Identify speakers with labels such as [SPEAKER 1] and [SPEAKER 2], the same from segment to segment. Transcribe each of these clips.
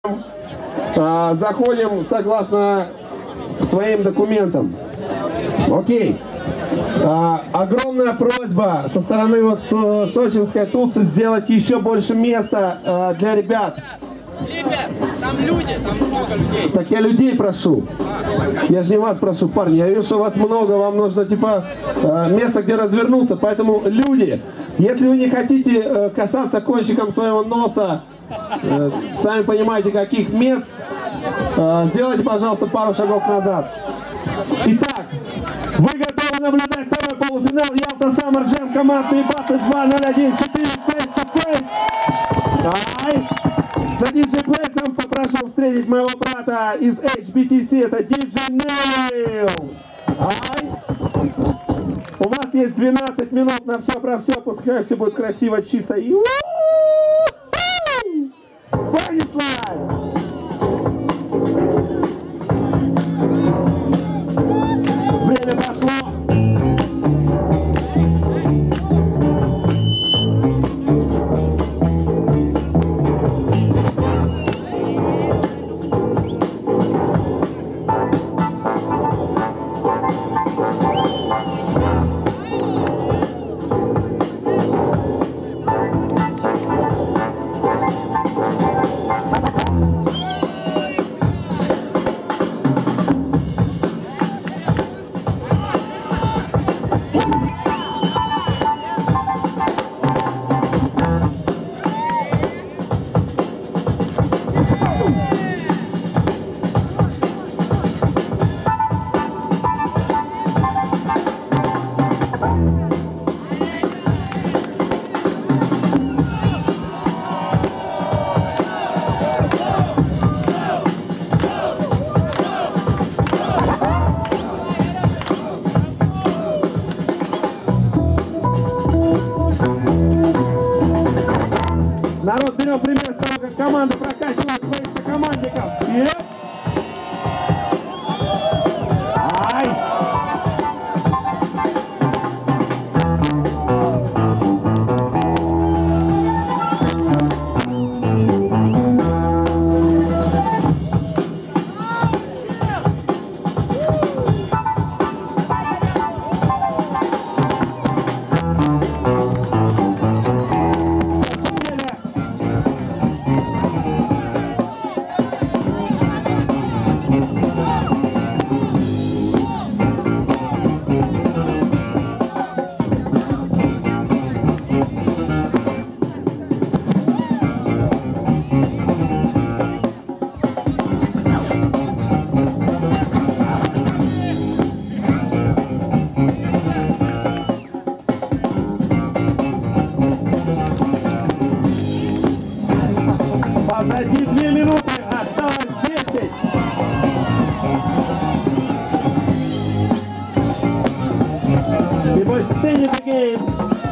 [SPEAKER 1] Заходим согласно своим документам. Окей. Огромная просьба со стороны вот сочинской тусы сделать еще больше места для ребят.
[SPEAKER 2] Ребят, там люди, там много людей.
[SPEAKER 1] Так я людей прошу. Я же не вас прошу, парни. Я вижу, что вас много, вам нужно типа место, где развернуться. Поэтому люди, если вы не хотите касаться кончиком своего носа, сами понимаете, каких мест, сделайте, пожалуйста, пару шагов назад. Итак, вы готовы наблюдать второй полуфинал Ялта Саммер Джем командные баты 2-0-1-4 face-to-face. Давай. За диджей-плейсом попрошу встретить моего брата из HBTC, это диджей Нейл. У вас есть 12 минут на все про все, пускай все будет красиво, чисто и... Понеслась! Время пошло! Народ, берем пример с того, как команда прокачивает своих сокомандников. Ай! Позади 2 минуты, осталось 10. И бой stay in the game.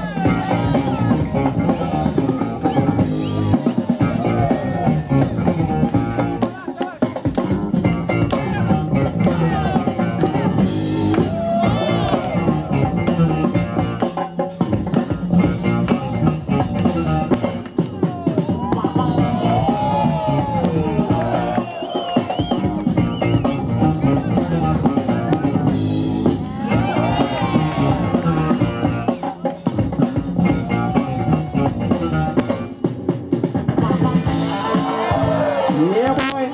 [SPEAKER 1] Yeah, boy.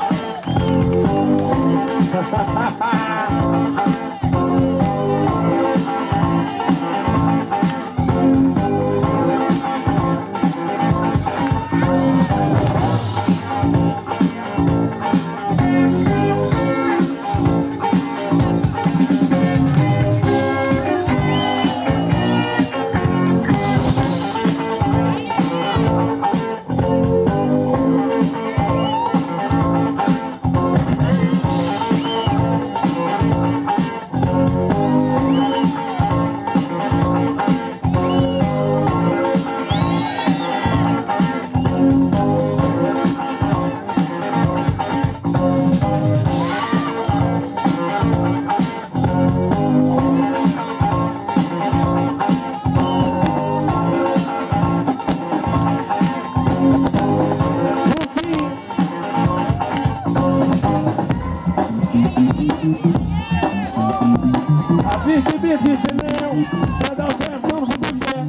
[SPEAKER 1] Отличный бит, тишины. Продолжаем в том же духе.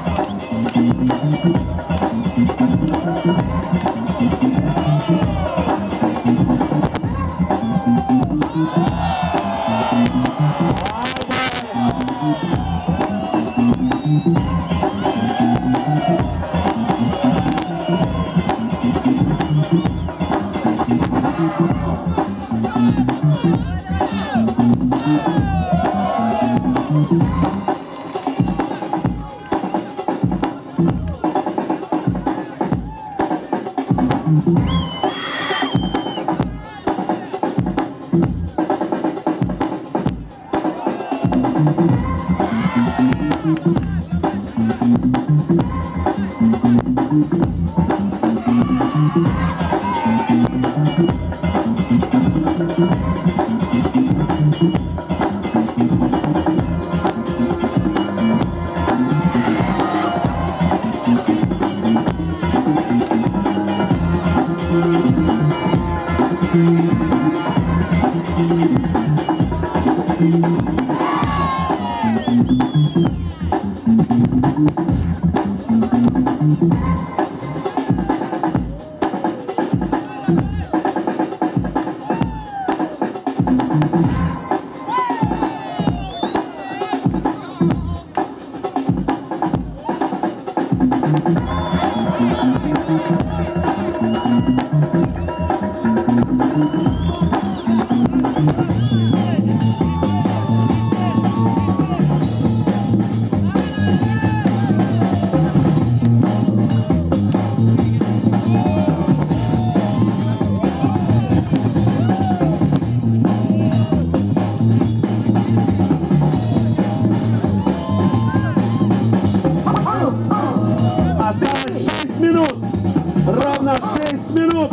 [SPEAKER 1] Осталось 6 минут. Ровно 6 минут.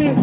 [SPEAKER 1] Kings.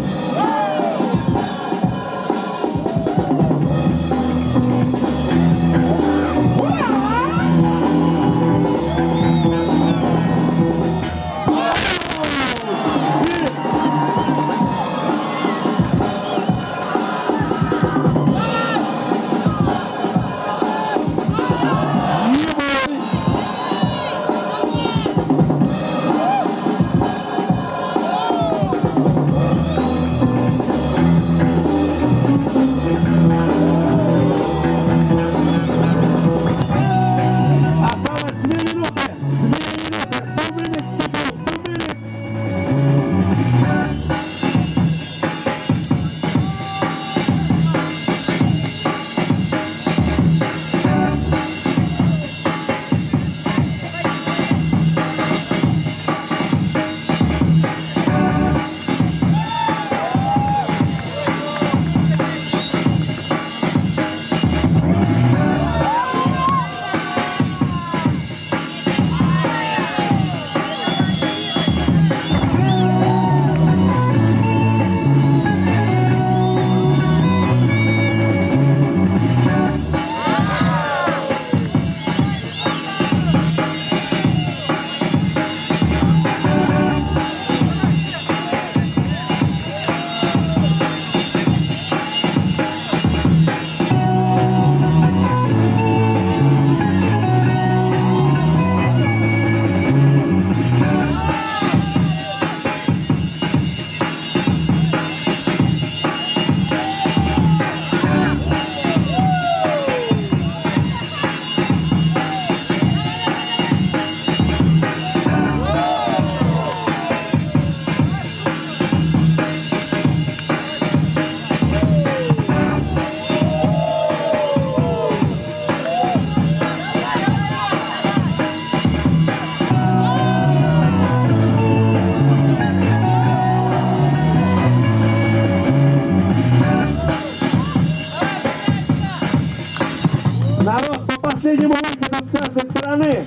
[SPEAKER 1] Народ, по последнему выходу с каждой стороны.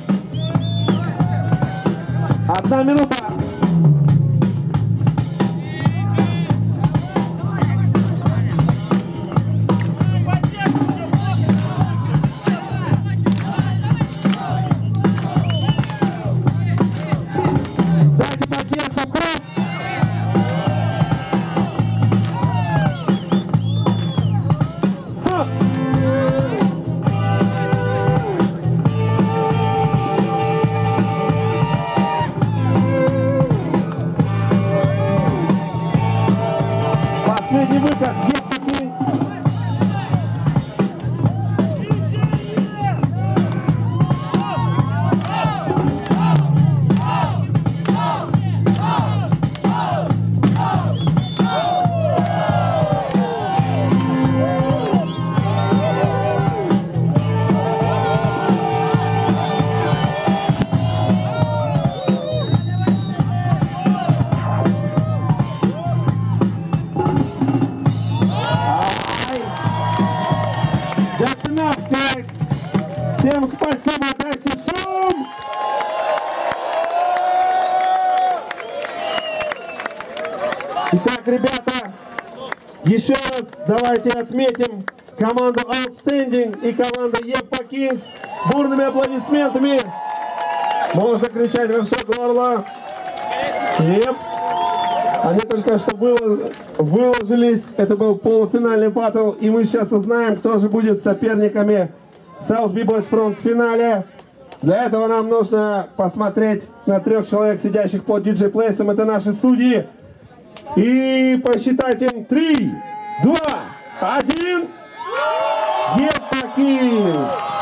[SPEAKER 1] 1 минута. Дайте поддержку. Последний выход, Епа Кингс. That's enough, guys. Всем спасибо, дайте шум. Итак, ребята, еще раз давайте отметим команду Outstanding и команду Епа Кингс бурными аплодисментами. Можно кричать во все горло. Yep. Они только что выложились, это был полуфинальный баттл, и мы сейчас узнаем, кто же будет соперниками South B-Boys Front в финале. Для этого нам нужно посмотреть на 3 человек, сидящих под диджей-плейсом, это наши судьи, и посчитать им 3, 2, 1, Епа Кингс!